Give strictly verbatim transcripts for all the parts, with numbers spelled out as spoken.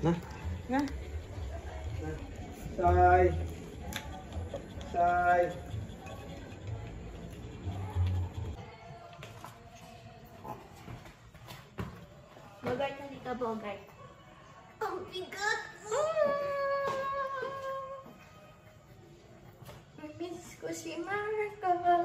Na? Na? Say! Say! Bogart na dito, Bogart. Ang bigat! Miss ko si Margo.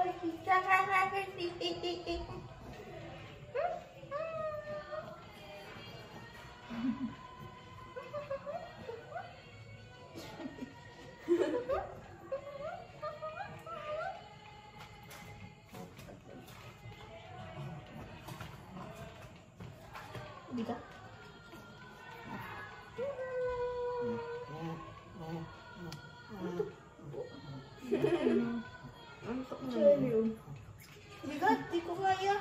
Bigat. Antok na yun. Bigat, di ko kaya.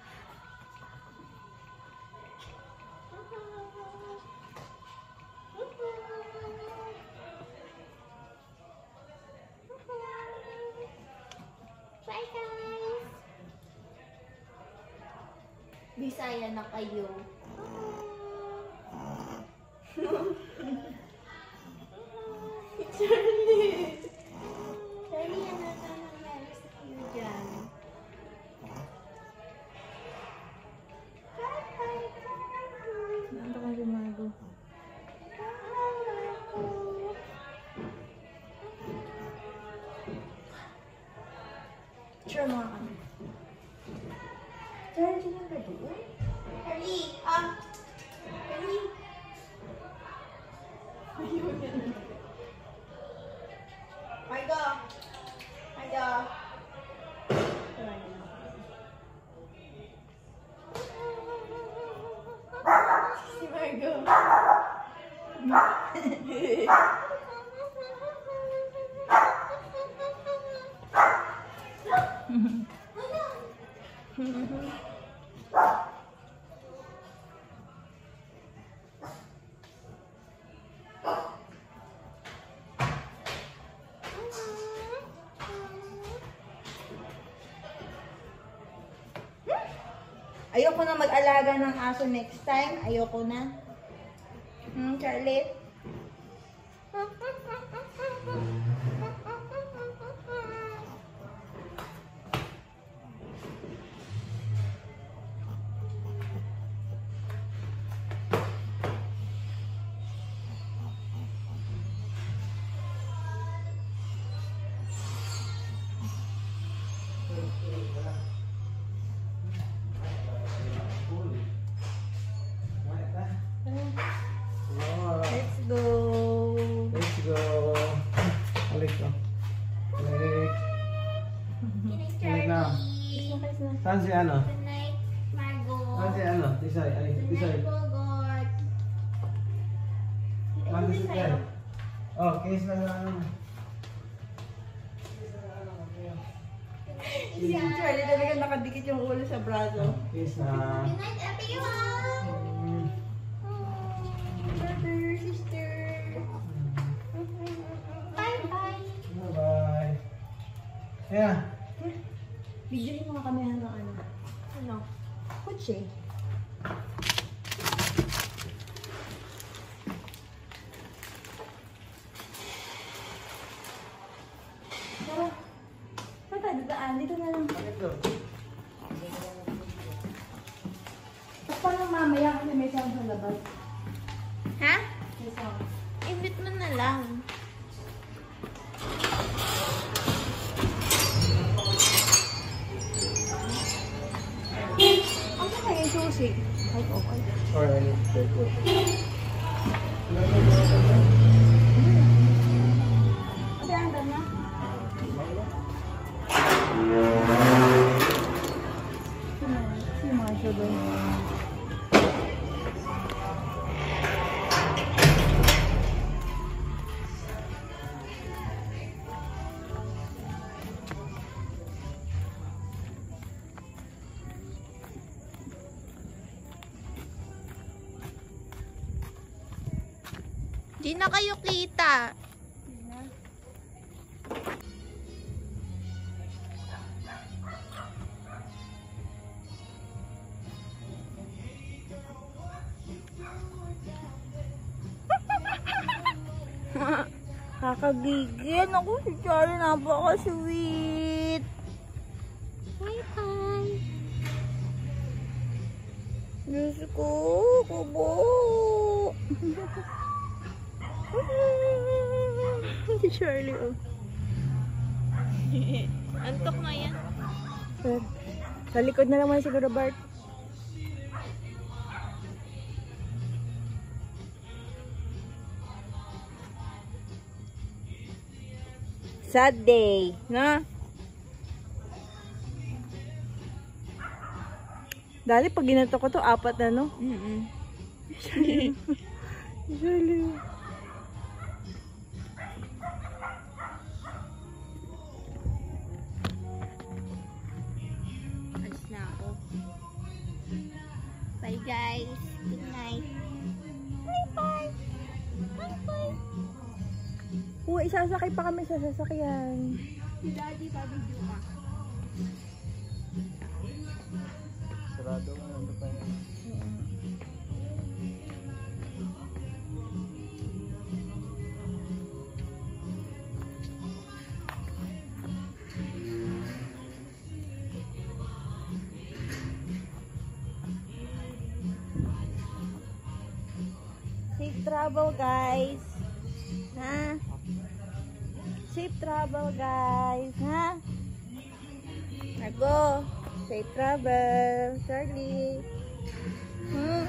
Bye guys! Bisaya na kayo. Charlie! Charlie, ano na nangyari sa iyo dyan? Nanda ka si Margo. Sure mga kami. Charlie, sino ba doon? Charlie! Ah! Charlie! Ayun yan. Margo! Margo! Si Margo. Ayoko na mag-alaga ng aso next time. Ayoko na. Hmm, Charlie? Let's go. Let's go. Balik ko. Balik. Balik na. Saan si ano? Good night, Margo. Saan si ano? Tisay. Ay, Good Tisay. night, Bogart. Mando si Tisay. Oh, kiss na lang. Si Charlie talaga nakadikit yung ulo sa braso. Kiss na. Good night, everyone. Brother, sister. Bye-bye. Bye-bye. Yeah. Bigyan mo nga kami ng ano. Ano? Kutsi. Tara. Saan tayo dadaan? Dito na lang. Tapos parang mamaya kasi may sound sa labas. Ha? May sound. Invite mo na lang. Ano kaya yung susi? Ay, okay. Or any go. Ate, handa na? Si Marshall doon. Di na kayo kita. Nakakagigil. Ako si Charlie, napaka-sweet. Bye-bye. Diyos ko, kubo. Si Charlie, oh. Antok na yan. Sir, sa likod na naman siguro, Bart. Sad day, na? Dali, pag ginato ko to, apat na, no? Mm-mm. Charlie. Alis na ako. Bye guys. Good night. Bye-bye. Bye-bye. Uy, isasakay pa kami sa sasakyan. Daddy, babidyo ka. Sarado mo, ano pa yan? Safe travel, guys. Ha? Safe travel, guys. Ha? Margo, safe travel. Charlie. Hmm?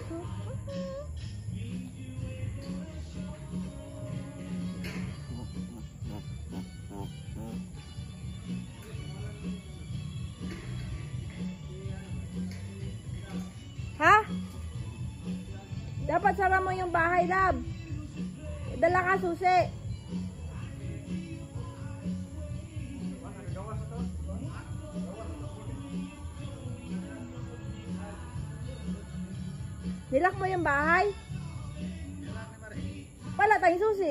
Ha? Dapat sara mo yung bahay, lab. Dala ka susi. Nilak mo yung bahay. Wala tayong susi.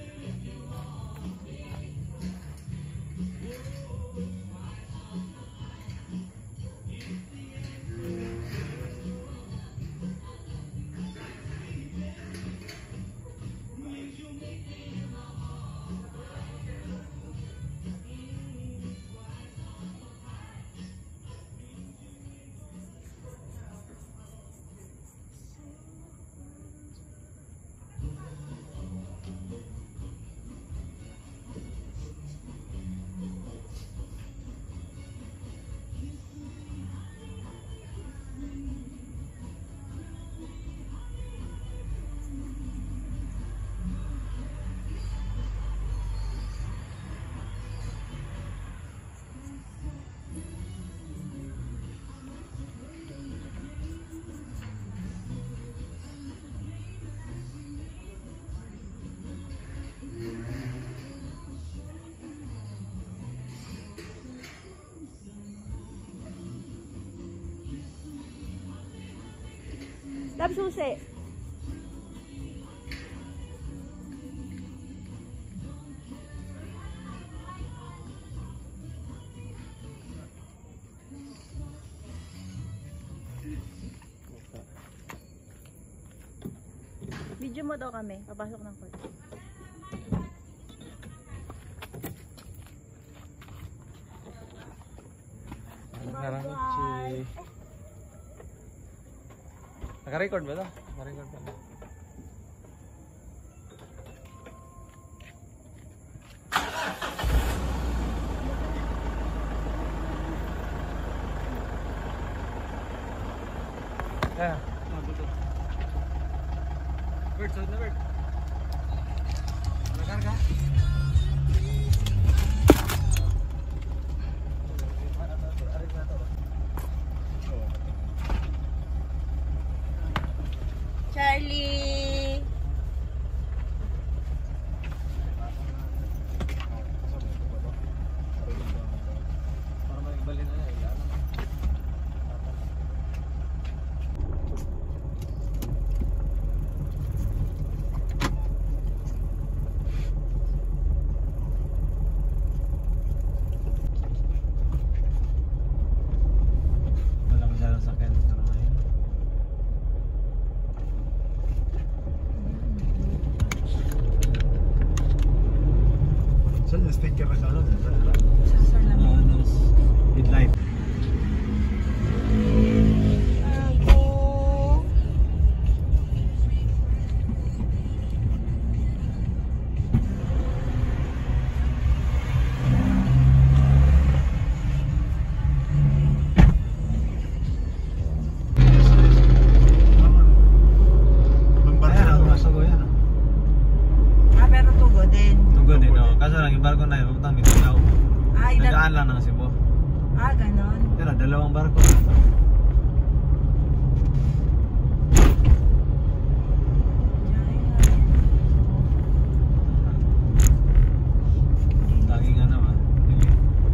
Lab susi. Video mo daw kami. Papasok ng court. Bye-bye. Naka-record ba ito? Naka-record ba? Kaya, mabuto. Bird, sunod na bird. Nakarga? Charlie. Para magbalik na yan. Wala masyadong sakyan dito naman yun. sticker na sa ano. Sa salamin. Headlight. Ako. Ayan, ang masago yan. Ah, pero tugo din. Tugo din, no? Kaso lang, yung barko na yun, papuntang Mindanao. Ah, ilan? Nagaan lang ng Cebu. Ah, ganon. Yan na, dalawang barko. Laging ano ba? Bili.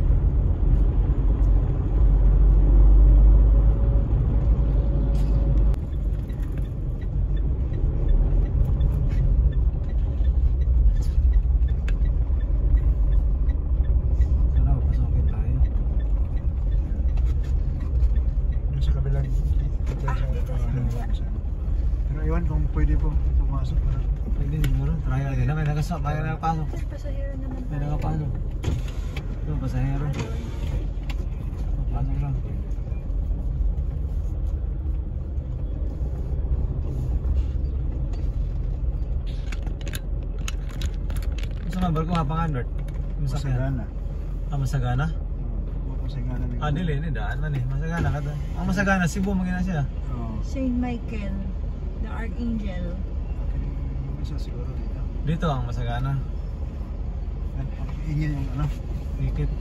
Sana papasokin tayo. Doon sa kabilang pero iwan kung pwede po pumasok para Pwede siguro, try natin na may nagasok, may nakapasok. Pasahero naman May tayo. nakapasok. Ito, pasahero. Pasok lang. Gusto nga barko nga pangan, Bert? masagana. Ah, masagana? Oo, masagana. ni- Ah, dili, ni daan man eh. Masagana ka to. Ang masagana, Cebu magina siya. Oo. Saint Michael, the Archangel. Okay. Isa siguro dito. Dito ang masagana. At ingin yung ano. Dikit.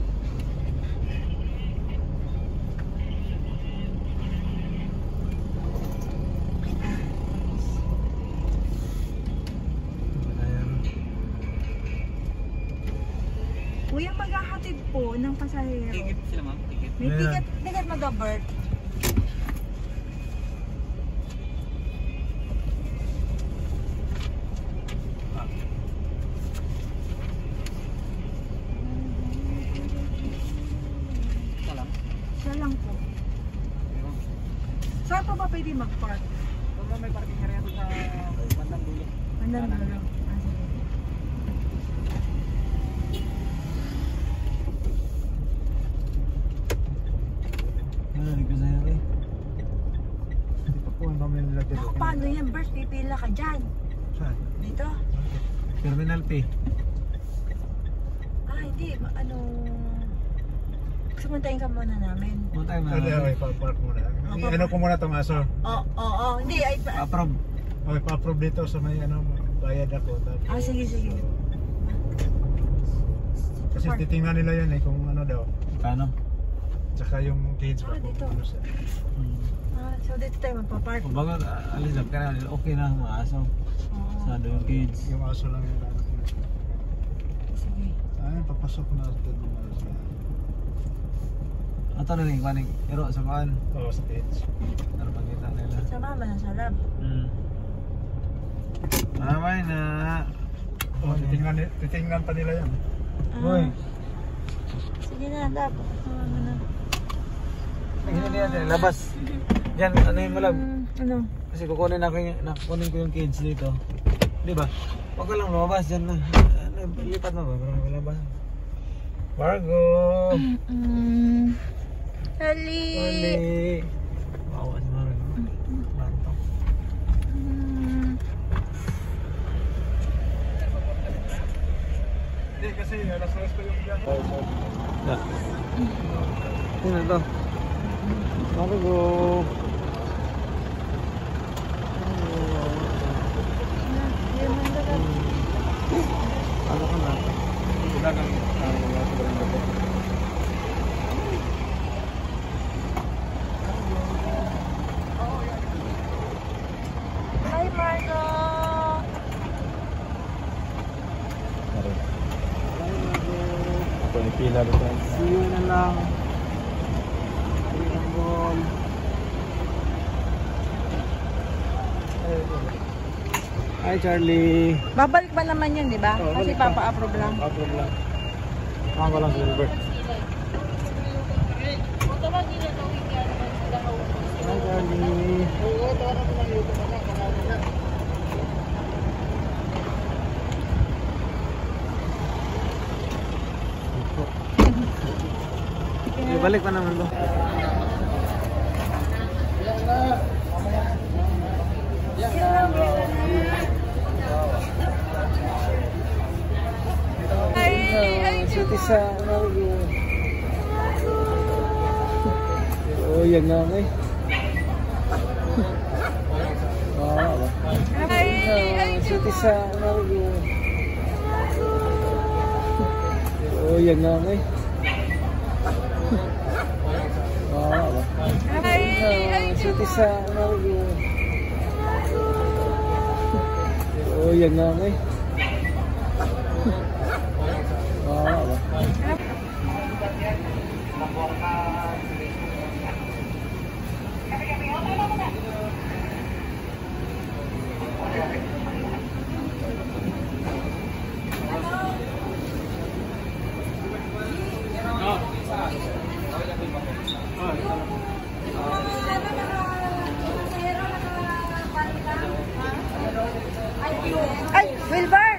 Kuya, maghahatid po ng pasahero. Ticket sila ma'am, ticket. May Meron. ticket, ticket mag-abort. Ito lang. Siya lang po. Saan po ba pwede mag-park? Kung ma'am, may parking area doon sa bandang dulo. Andan mo lang. Ah, sige. Ano, ligtas na yun eh. Hindi pa po ang pamilya nila dito. Naku, paano yan? Bert, pipila ka dyan. Saan? Dito? Terminal P. Ah, hindi. Ma- Ano... Sumuntayin ka muna namin. Kung tayo Ano, okay, mga pa-park muna. Opo. Ano ko muna itong aso? Oo, oo, oo. Hindi, ay... Pa- approve. Okay, pa-approve dito sa may ano, bayad ako. Tapos, ah, sige, sige. Kasi titingnan nila yan eh kung ano daw. Kano? Tsaka yung cage Ah, pa. dito. kung ano siya. Hmm. Ah, so dito tayo magpa-park. Kung bago, ah, alis up ka na, okay na mga aso. Oo. Sado yung kids. Yung aso lang yung ano. Sige. Ayun, papasok na natin yung ano sa... Ato na rin, paning, pero sa kaan. Oo, sa cage. Para makita nila. Sa mama na sa lab. Hmm. Mamay na. Oh, titingnan, ni- titingnan pa nila yan. Ah, Uy. sige na, lab. Sa mama na. Tingnan niya natin, labas. Diyan, ano yung malab? Hmm, ano? Kasi kukunin ako yung, nakukunin ko yung kids dito. Di ba? Huwag ka lang lumabas dyan na. Ano, lipat na ba? Para malabas. Margo! Mm. Hali! Oli! Bawa si Margo. Bantok. Mm. Hindi, kasi alas alas pa yung biyahe. Da. Tingnan to. Margo! Ano ka na? Wala kang ano, wala sa barangay ko. Hi, Margo! Ako ni Pila doon. See you na lang. Pinambol. Hi Charlie. Babalik ba naman yun, di ba? Oo, Kasi balik pa. papa-approve lang. Approve lang. Saan ko lang Silbert. Hi Charlie. balik pa naman to. Ay, ay, City sa Margo. Oh, yan nga may. Wow. ay, ay, City sa Margo. Oh, yan nga may. Wow. ay, ay, City sa Margo. Oh, yan nga may. Wow. Ay, Wilbur!